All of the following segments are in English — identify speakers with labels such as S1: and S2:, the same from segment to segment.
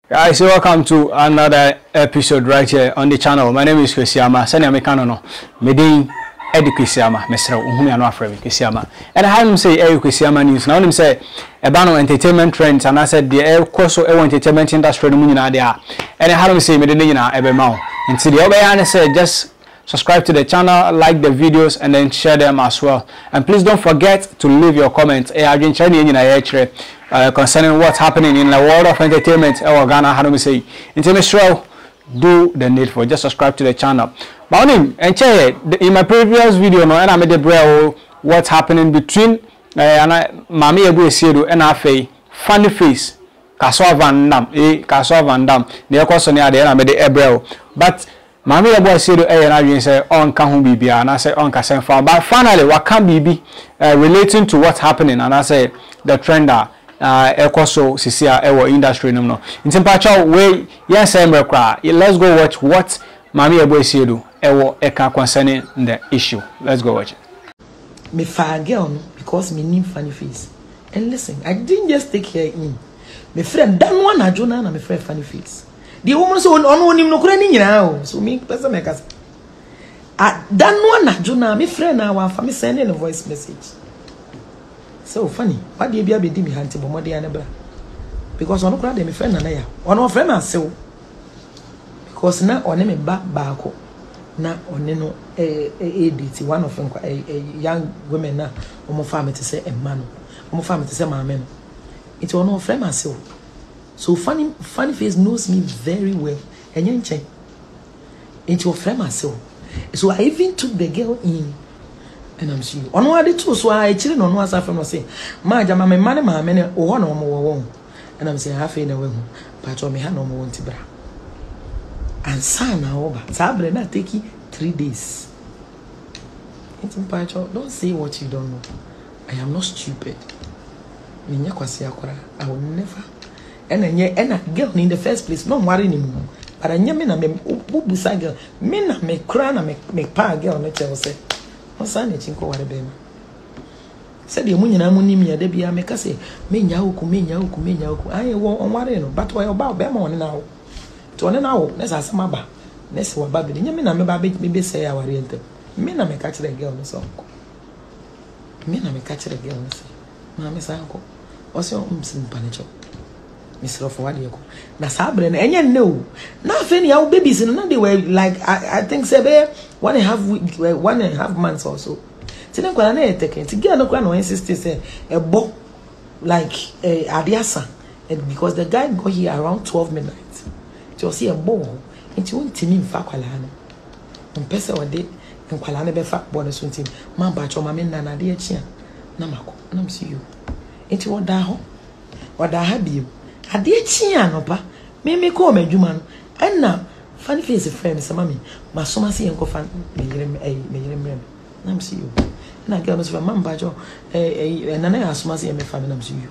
S1: Guys, welcome to another episode right here on the channel. My name is Kwesiama. Sani Americano no. Medin Eddie Kwesiama. Mesra uhumi anu afremi Kwesiama. And I heard him say Kwesiama news. Now him say ebano entertainment trends and I said the course of entertainment industry no nyina there. And I heard him say medin nyina ebema. Until the obeya say just subscribe to the channel, like the videos, and then share them as well. And please don't forget to leave your comments. Concerning what's happening in the world of entertainment. Ghana, how do we say? Until do the needful. Just subscribe to the channel. But in my previous video, I made the break what's happening between Mami Ebu and Afe Funny Face. Kaswa Van Dam, Kaswa Van Dam. The question here, I made the Ebrel. But Mami Ebu and I say on Kahun Bibi, and I say on Kasen Farm. But finally, what can be relating to what's happening? And I say the trender. Ekoso sisia ewo industry no in temperature way yes let's go watch what Mami Ebu Esiedu ewo eka concerning the issue. Let's go watch it.
S2: Me fa girl because me need funny face. And listen, I didn't just take care in. My friend dan one na Jonah na me friend funny face. The woman so on him no kura ni nyina o. So me person make us dan one na Jonah me friend na wa fa me sending a voice message. So funny. What do you be me hanti bomo de anebra? Because ono kura de me friend na ya. Ono friend na sew. Because na one me baako na one no edit one of them young women na omo family to say e man. Omo family to say maame no. It ono friend na sew. So funny face knows me very well. Enye nchen. It your friend na sew. So I even took the girl in. And I'm sure. On what it was, so I chilling on what's from say, my jama, my money, my many, or one or more. And I'm saying, half in a way, but I may have no more to bra. And son, over Sabre not taking 3 days. It's in Pacho, don't say what you don't know. I am not stupid. I will never. And a girl in the first place, no worry anymore. But I never me beside girl. Me me crown and make pa girl, no Chelsea. Said the moon and money, there be a make us say, Menya, I won't worry, but why about Bemon now? To an hour, let's ask my ba. Let's what Babby, Yamina, maybe say our oriented. Men may catch the girl, Miss Uncle. Men may catch the girl, Miss Uncle. Also, Panicho. Miss Rofadio. Nasabre, and you know, nothing, our babies in another way, like I think, Sebe, 1.5 months or so. Tina kwa na eteke. Tigia no kwa no insist say a bo like Adiasa, because the guy got here around 12 midnight. It was here a bo. It won't timi mfa kwala no. Mpese wode nkwala na be fa bo no so ntim. Man ba cho mama na de achia. Na mako. Na msi you. It woda ho. Woda ha biu. Ade achia no pa. Me ko madwuma no. Enna funny face friend sama me. Masoma se enko fan me yirem. Na msi you. Na girl must from Mambajo, and I asked my family names you.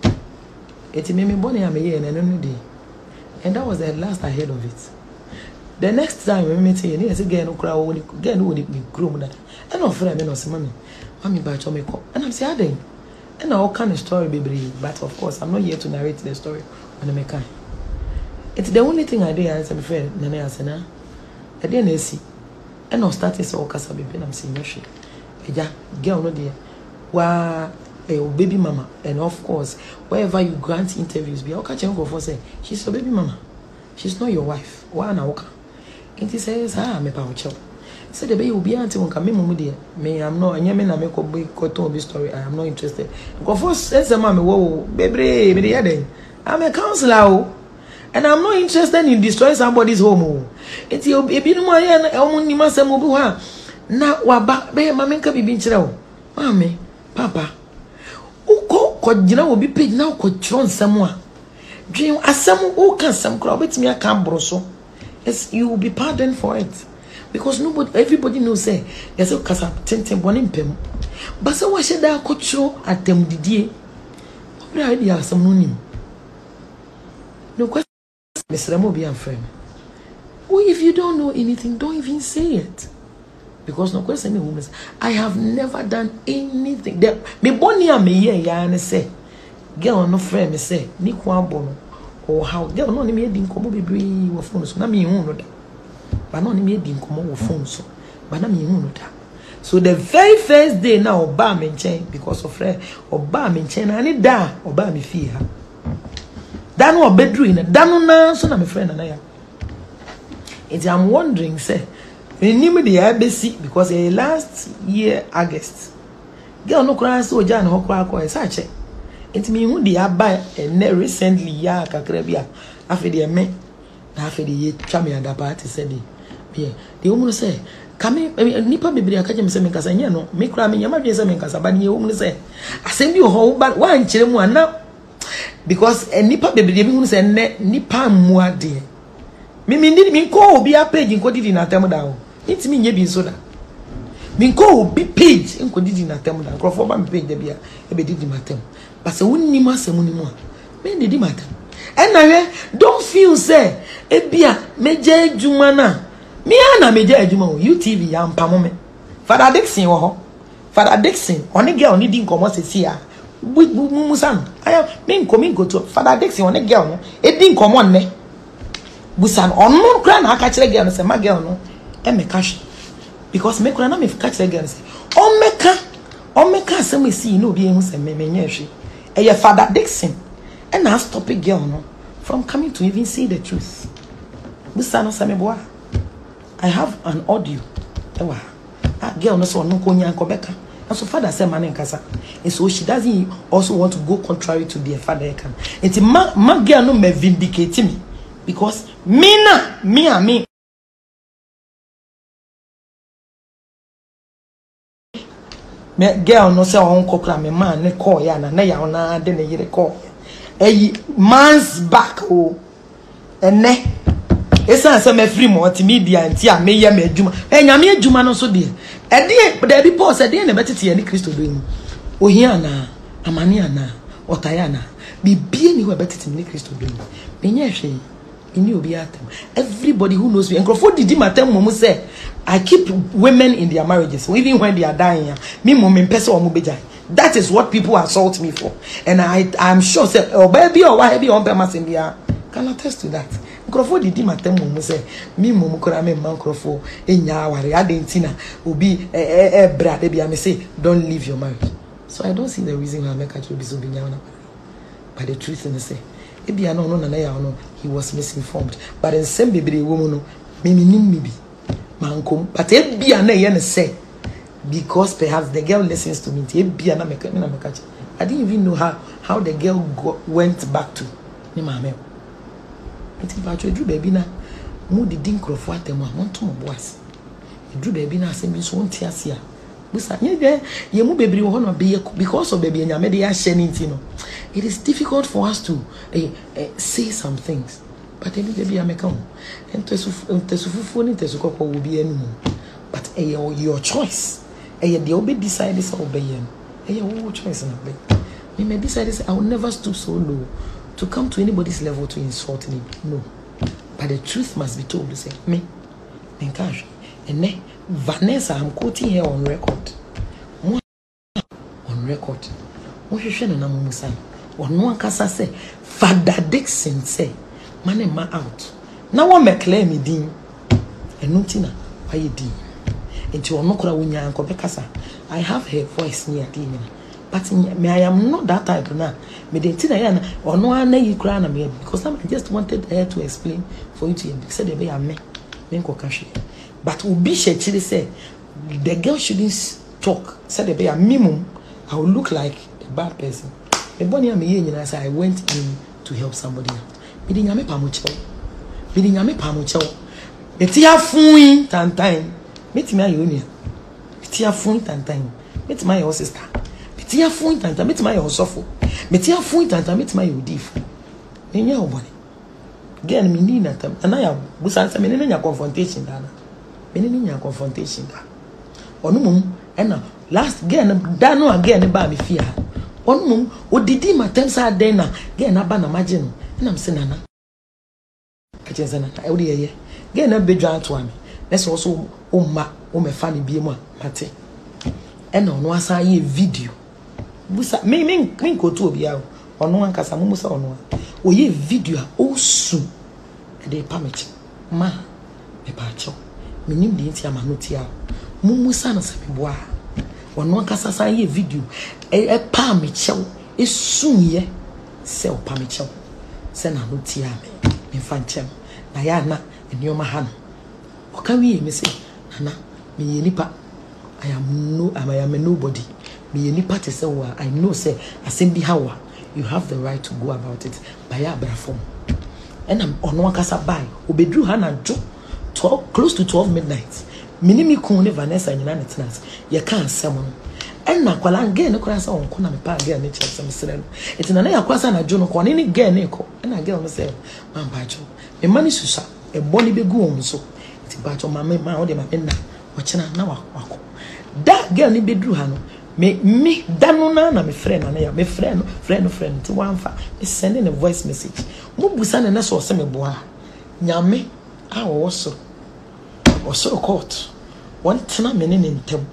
S2: It made me bonny am a year and another day. And that was the last I heard of it. The next time we met here, yes again, no crowd again would be groom that. And no friend, no mammy. Mammy by Tomico. And I'm saying, and all kind of story, baby. But of course, I'm not here to narrate the story on the mechanic. It's the only thing I did answer my friend, Nana Asena. I didn't see. And no starting so Casa baby, I'm seeing your shit. Yeah, girl, no dear. Wow, baby mama, and of course, wherever you grant interviews, be okay. Go for say she's your baby mama. She's not your wife. Why na okay? And he says, me power child. Said the baby will be auntie won't come me dear. Me, I'm not. And me na make a big cotton story. I am not interested. Go for says the mommy, whoa, baby, me the I'm a counselor, and I'm not interested in destroying somebody's home. It's your baby no more. Only must have na waba be mama nka bibi nkyere wo mama papa uko kogina wo bi page na uko chiro nsam a dwen asam uka nsam kra obetimi aka broso. Yes, you will be pardoned for it because everybody knows say yes kasa tenten boni mpem but say wa sheda ko chiro atem didie obra ide asam no nim no question Mr. Mobi and friend. Well, if you don't know anything, don't even say it. Because no question me I have never done anything. Me born here me ya and say girl no friend me say ni kwa bono or how girl no me di nkomo bebre wo phone so na me hu no da but no me di nkomo wo phone so but na me hu no da. So the very first day now oba me nchen because of friend oba me nchen na ni da oba me fie ha da no obedru na da no na so na me friend na ya. And I'm wondering say when the ABC because last year August girl no cry so ja na ho kwa kwa sa che enti me hu de aba and recently ya kakra bia afi de me na afi de ye twa me ada party said be the woman say kame nipa bebere aka je me say me kasa nya no me kra me nya ma dwe say me kasa ba ne woman say asem bi ho ba wan kire mu ana because nipa bebere bi hu say ne nipa mu ade me ko obi a page nko didi na tem da o enti me nya bi so da me ko obi page nko didi na tem da crofo ba me page da bia e be didi matem but se wonni ma se munni mu a me didi matem and na don't feel say e bia meje adwuma na me ana meje adwuma o UTV ya mpamo me Father Dixon wo ho Father Dixon oni girl ni di nkomo sesi a musan aya me nko to Father Dixon oni girl no e di nkomo ne busan onu kra na aka kire girl no se ma girl no e me cash because me kra na me catch the girl say o meka asem esi no obi ehun se me nya hwe e ye Father Dixon and I stop a girl no from coming to even say the truth. Busan no se me boa I have an audio ewa a girl no so no konya ko beka and so father say man nkasa and so she doesn't also want to go contrary to their father can it ma girl no me vindicate me because me girl no say on kokra me man ne call ya na ya ona de ne yire call months back oh ene esa say me free multimedia anti a me ye me adwuma nyame adwuma no so de da bi Paul say de ne betete ye ni Kristo do ni ohia na amane ana otaya na bibie ni ho betete ni Kristo do ni me nya hwe ini obi atem everybody who knows me enkrofo didi matem mom say I keep women in their marriages so even when they are dying me mom mpese o mo beja. That is what people assault me for and I'm sure say oh baby or why be on permasem bia can attest to that. Enkrofo didi matem mom say me mom kora me man enkrofo enya aware adentina obi bra de bia me say don't leave your marriage. So I don't see the reason why make actually be so binya na. But the truth is say ebia no na ya no he was misinformed but in same bebre woman no me bi mankom but ebia na ye ne say because perhaps the girl listens to me ebia na me catch I didn't even know how the girl went back to ni mama enti ba cho dru baby na mu di crofo atemu a monto mo boas dru baby na asem bi so onti ase a busa nye de ye mu bebre wo no be because of baby nyame de ya hye ni nti no it is difficult for us to say some things but baby ameka ho entesufufu ni tesukoko wo bi anu but your choice de obe decide say obey your choice na be me may decide say I will never stoop so low to come to anybody's level to insult me no but the truth must be told say me encourage and Vanessa I'm quoting here on record mo hwehwe na mo musa ono ankasa say Father Dixon say man ma out na wo mekle me din enuntina waye din enti ono kora wonya anko bekasa I have her voice near din but me I am not that type na me den tina ya na ono ana yi kora na me because I just wanted her to explain for you to say the be am me nko kahwe but obi she chiri say the girl shouldn't talk said the be a minimum I will look like a bad person. The bonny am here nyina say I went in to help somebody else. Me di nyame pamochew. Me ti afun tantan. Me ti me ayo nia. Me ti afun tantan. Me ti my your sister. Me ti afun tantan. Me ti my your sofo. Me ti afun tantan. Me ti my your difu. Me nya obone. Again me ni na tam. Ana ya busan say me ni nya confrontation da na. Me ni nya confrontation da. Onu mum ena last girl da no again ba me fia. Onu mum odidi matem sa den na girl na ba na maje no. Na me se nana. Kajenza na e odi ye. Girl na bedwa to am. Let's also o me fa ni bie mu a mate. Ena onu asa ye video. Busa me ko to obi a. Onu ankasa mumu sa onu. oye video osu de pamech ma me pa cho menim de ntia ma no tia mumusa no se meboa wono akasa san ye video pa me chew esuye se o pa me chew se na no tia me fa nchem na ya na enioma ha no o ka wi me se nana me ye nipa I am a nobody. Me any party say I know say asem bi hawa. You have the right to go about it by your form. And I'm on one casa by obedru hana jo 12 close to 12 midnight. Minimi kun Vanessa and United States. You can't summon. And na kwala nge ne kura sa on ko na me pa girl ne che sem sere no. Eti na ya kwasa na jo no ko ne girl ne ko. And na girl no say man ba jo. Me mani susa e boni be gu on so. Eti ba jo ma o de ma na wo chena na wako. That girl ni bedru ha no me danu na me friend na ya me friend ti wanfa me sending a voice message mo busa na so se me boa nyame a wo so court one tena me ne ntem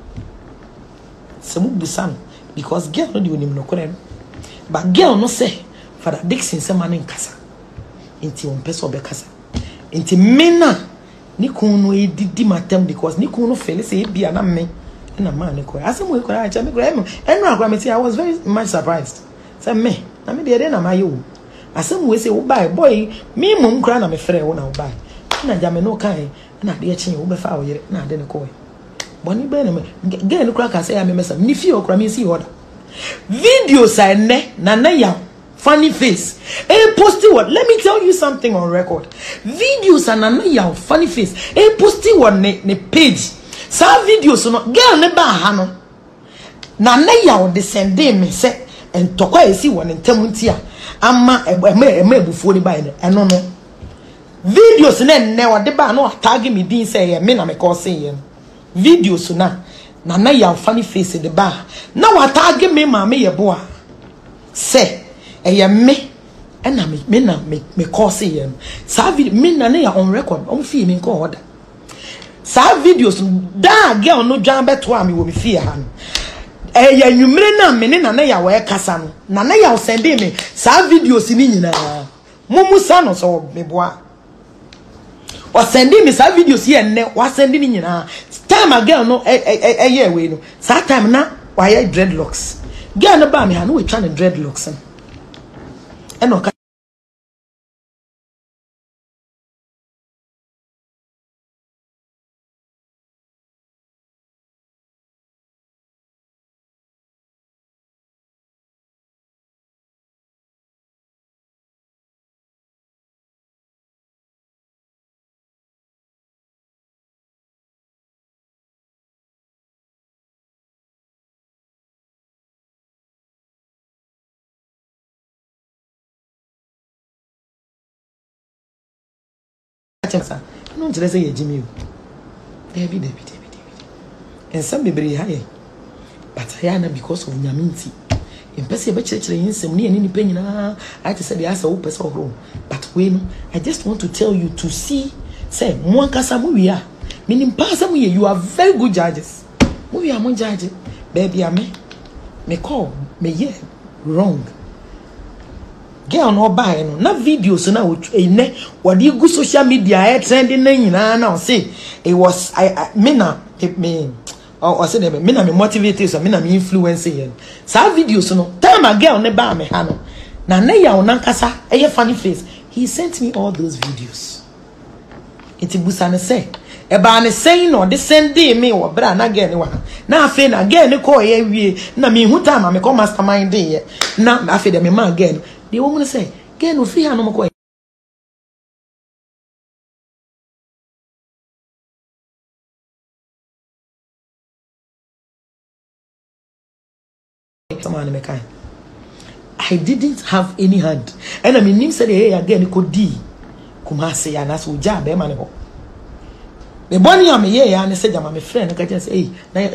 S2: se mo busa no because girl no di onim no kore but girl no say Father Dixon se man nkasa enti on person be kasa enti me na ni kunu edidi matem because ni kunu fele say bia na me na man ni ko asem we ko acha me ko enu akwa me I was very much surprised say me na me de na maye o asem we say wo buy boy me mum kra na me frɛ wo na wo buy na ja me no kan na de achi wo be fa wo yere na de ne ko boni be na me ge ni kra ka say ya me mesa ni fi o kra me see order videos I na ya funny face. Hey, posting what? Let me tell you something on record. Videos and another funny face. Hey, posting what ne page. Some videos no girl ne ba ha no. Na ya o descend me say and tokwa esi won ntamuntia. Ama ebufuo ni ba ne. Eno no. Videos ne o de ba no tag me din say me na me call say videos na ya funny face de ba. Na wa tag me ma me ye boa. Say me and me cause yen. Sa video me na ya on record. Fee me ko order. Sa videos da girl no dwan beto am wo me fie ha no. Nwumre na me na ya we kasa no. Na ya send me sa videos ni nyina. Mumusa no so me boa. O send me sa videos ye ne wa send ni nyina. Time a girl no we no. Sa time na wa ye dreadlocks. Girl no ba me ha no we try dreadlocks. And okay. No interest say Jimmy. David. And some be very high. But I am because of Nyaminti. In person be church in some near any penny. I just said the answer open so wrong. But when I just want to tell you to see, say, Mwankasa Muya. Meaning, Passamuya, you are very good judges. We are more judges. Baby, I me call, me yeah, wrong. Girl no buy no na videos na ene what you go social media trending na na say it was me na me or say me na me motivate so me na me influence yen sa videos no time a girl ne ba me ha no na ya ona kasa eye funny face he sent me all those videos iti busa ne say e ba ne say no de send me wo bra na girl ne wa na afi na girl ne ko ye wie na me hu time me ko mastermind ye na afi de me ma girl. The woman say, "Get no free no more." I didn't have any hand, and I mean, him said, "Hey, again, could D, Kumasi, and that's what job, man." The bonny am here, and I said, "I'm my friend." I just say,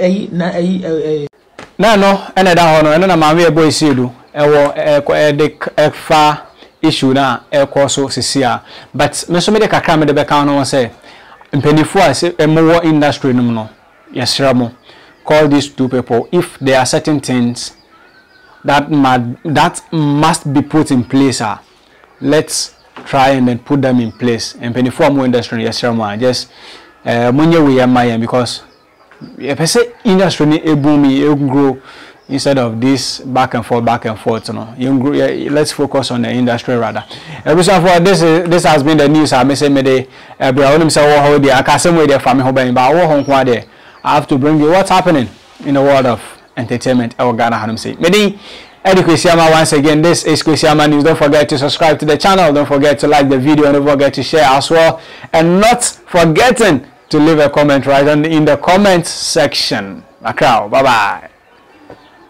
S1: no, and I don't know, and I'm a boy, see you. The far issue na so sisia but me so me de kakra me de be kan no say mpenifo a more industry no yesramo call these two people if there are certain things that must be put in place let's try and then put them in place. And before more industry, yes, just money we am because if I say industry it grow instead of this back and forth, you know. Let's focus on the industry rather. For this has been the news. I may say me I have to bring you what's happening in the world of entertainment. Eddie Kwesiama once again. This is Kwesiama News. Don't forget to subscribe to the channel. Don't forget to like the video, and don't forget to share as well. And not forgetting to leave a comment right in the comment section. Bye bye.